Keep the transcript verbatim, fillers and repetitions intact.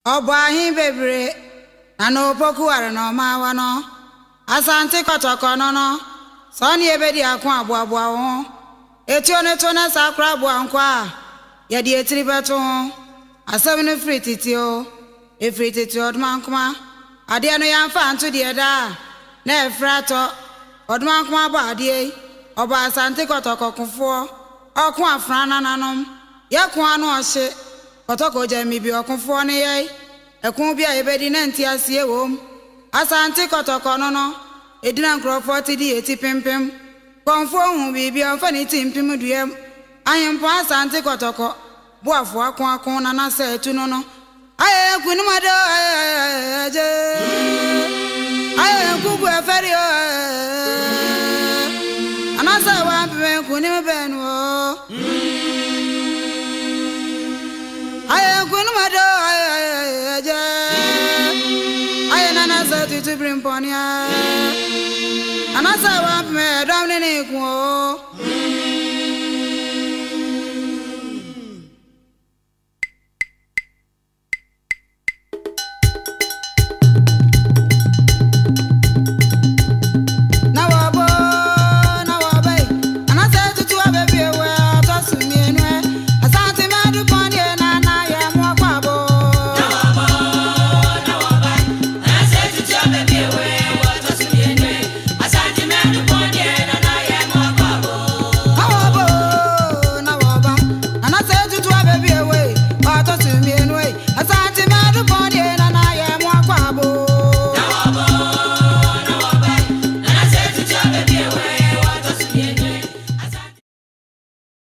Obahi bebre na no poku are no mawa no asante kotoko no no so ni ebedi akwa abo abo ho etio ne to na sakra abo ankwa ye de etiri beto ho asem ne frititio e frititio odmankoma ade no yamfa anto de da na efrato odmankoma ba ade oba asante kotoko kofo okun afrana nanom ye kwa no ohye kotoko jami bi okunfo ne ye ekun bia ebedi na ntiasie wom asante kotoko no no edina nkrofo ti di eti pimpim konfo hu bibi onfa ni timpim duem ayempo asante kotoko boafo akon akon na na se etu no no aye kunu mado aye aye kugu eferi o anasa wa be kunu benu o aye kunu mado aye aye nana sa tu brim ponia anasa wa me dom ne ne ku